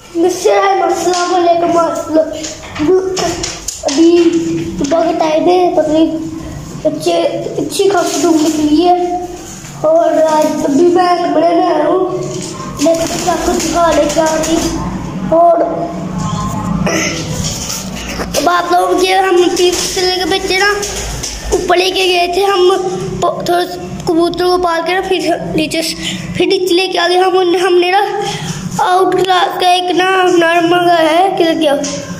अभी सुबह के टाइम है, पतली बच्चे अच्छी खासी धूप निकली है और आज अभी मैं कमरे में आया हूँ, कुछ खा लेके आ रही और अब आप लोग ये हम के बच्चे ना ऊपर लेके गए थे, हम थोड़ा कबूतरों को पाल के ना फिर नीचे लेके आ गए हमने ना आउट क्लास का एक ना नर मंगाया है क्या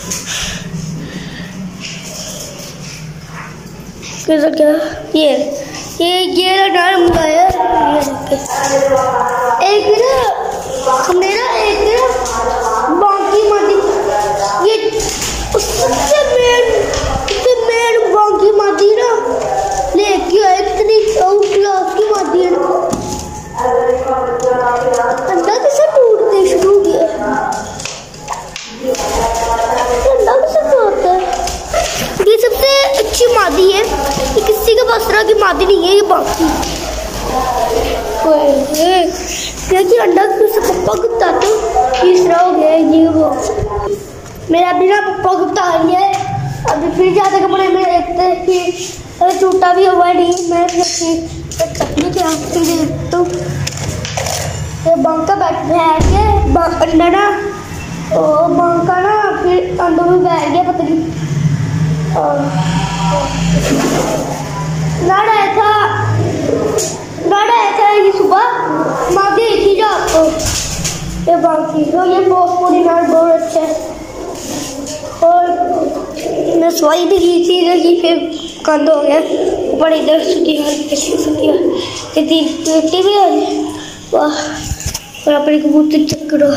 ये नर मंगाया है। एक ना हमने ना बाकी मादी ये उससे मेन बाकी मादी ना लेके आए, इतनी आउट क्लास की मादी है ना, अंडा कैसे टूटते शुरू हो गया, अंडा कैसे टूटता है। ये सबसे अच्छी मादी है, ये किसी के पास तरह की मादी नहीं है, ये बाकी क्योंकि अंडा से पप्पा गुप्ता तो तीसरा हो गया ये वो मेरा भी ना पप्पा गुप्ता आ गया है। अभी फिर जाते कमरे में देखते हैं कि टूटा भी हुआ नहीं, मैं तकनीक तो बंका बैठ के अंडा ना तो बंका ना फिर अंडों में बैठ गया, पता नहीं लड़ाया था ये सुबह माँ दी थी रात को ये बाकी तो ये बहुत पूरी नाट बहुत अच्छा है और मैं सवाई भी की थी लेकिन फिर कंध हो गया ऊपर इधर सुटी भी आई वाह और अपने कबूतर चेक करो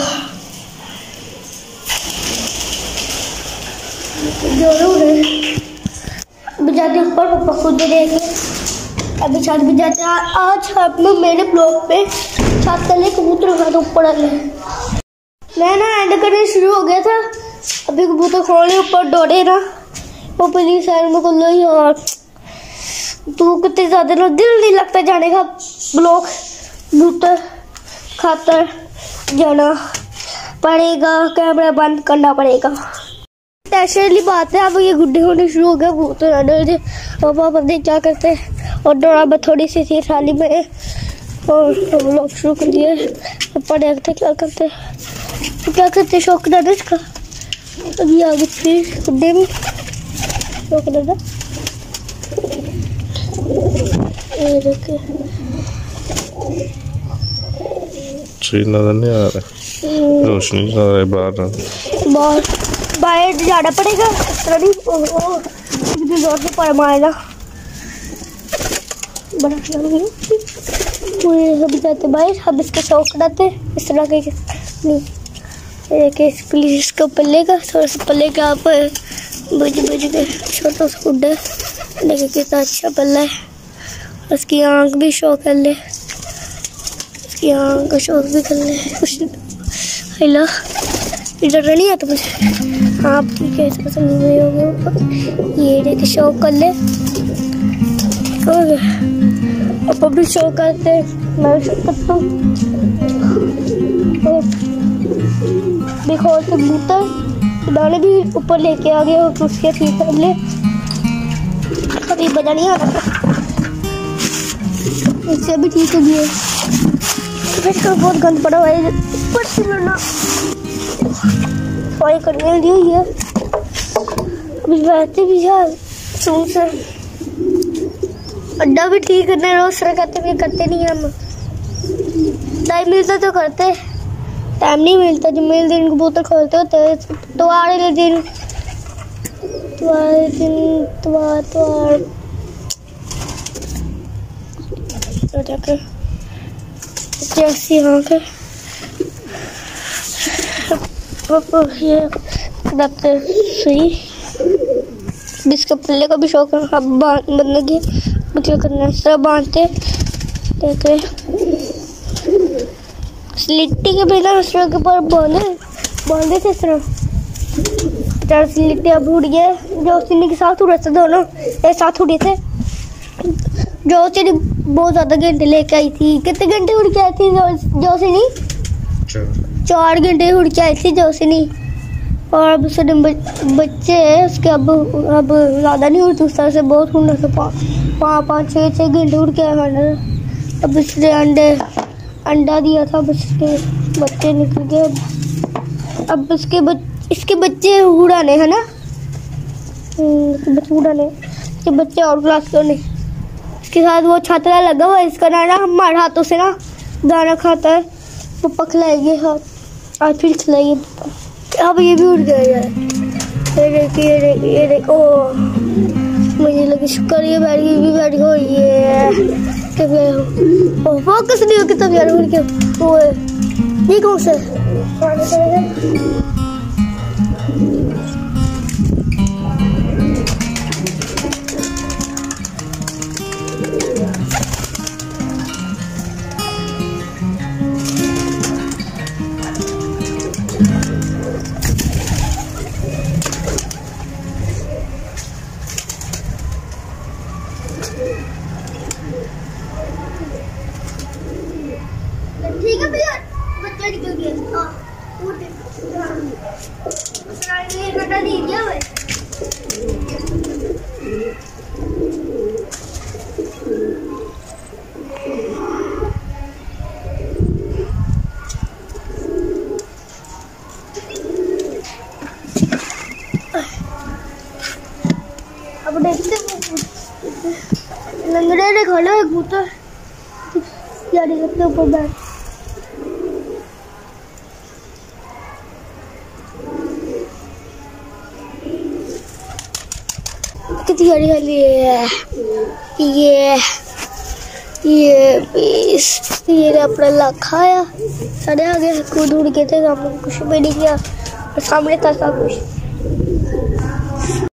जरूर है। अभी जाते ऊपर पप्पा खुद देखे अभी छत भी जाते हैं। आज हम मेरे ब्लॉक पे छत तले कबूतर खा ऊपर आ गए, मैं ना एंड करने शुरू हो गया था, अभी कबूतर खोलने ऊपर दौड़े ना वो पहली साइड में खोलो यार तू कितने ज्यादा ना दिल नहीं लगता जाने का, ब्लॉक कबूतर खातर जाना पड़ेगा, कैमरा बंद करना पड़ेगा। नेचुरली बात है, अब ये गुड्डे होने शुरू हो गए कबूतर और पापा पता क्या करते हैं और दौड़ा थोड़ी सी थी थाली में और हम लोग शुरू कर दिए। पापा देखते क्या करते तो क्या करते शौक दादा इसका अभी आगे फिर गुड्डे में शौक दादा नजर नहीं आ रहा, रोशनी नजर आ रही बाहर जाना पड़ेगा इतनी जोर से पर मारेगा बड़ा हम जाते बाहर, हम इसका शौक डालते इस तरह के प्लीज इसको पल्ले का थोड़ा सा पल्ले का आप बुझ के छोटा सा गुड्डा देखिए कितना अच्छा पल्ला है, उसकी आँख भी शौक कर ले, उसकी आँख का शौक भी कर ले कुछ हेलो इधर नहीं आता मुझे आप ठीक है इसको समझ नहीं होगा ये देखिए शौक कर ले हो गया आप भी शौक करते मैं भी शौक करता हूँ देखो कबूतर दाने भी ऊपर लेके आ गए और उसके ठीक कर ले अभी बजा नहीं आता इससे भी ठीक हो गया इसका बहुत गंद पड़ा हुआ है ऊपर से ना सफाई करने दी हुई है अभी बैठते भी यार सुन से अड्डा भी ठीक करने रोज कहते भी करते नहीं हम टाइम मिलता तो करते टाइम नहीं मिलता जो मेल दिन कबूतर खोलते होते तुम्हारे दिन जैसी यहाँ के ये रखते सही जिसके पल्ले का भी शौक है अब बांधने की क्या करना है इस तरह बांधते देखे लिट्टी के बिना इस तरह के ऊपर बांधे थे इस तरह से लिट्टी अब उड़ गए जो सिनी के साथ उड़े थे दोनों एक साथ उड़े थे जो सिनी बहुत ज्यादा घंटे लेके आई थी कितने घंटे उड़ के आई थी जो सिनी 4 घंटे उड़ के आई थी जोशनी, और अब उसने बच्चे हैं उसके, अब ज़्यादा नहीं उड़ते उस तरह से, बहुत उड़ने से 5-6 घंटे उड़ के आए। अब इसने अंडा दिया था, अब इसके बच्चे निकल गए। अब इसके बच्चे उड़ाने है ना, उड़ाने इसके बच्चे और क्लास करने। इसके साथ वो छात्रा लगा हुआ है, इसका नाना हमारे हाथों से ना दाना खाता है, पप्पा खिलाएंगे हाथ और फिर खिलाएंगे पप्पा। अब ये भी उड़ गया यार, ये देखो, मुझे लगे शुक्र ये बैठ गई, फोकस नहीं हो कि तब यार उड़ के वो ये कौन सा ठीक है भैया, बच्चा निकल गया। अब देखते लंगड़े खड़े हुए कबूतर यार सकते ऊपर बैठ। कितनी हरियाली है, ये अपना इलाका आया, सारे आगे कूद उड़ के थे, कुछ भी नहीं किया, सामने था सब कुछ।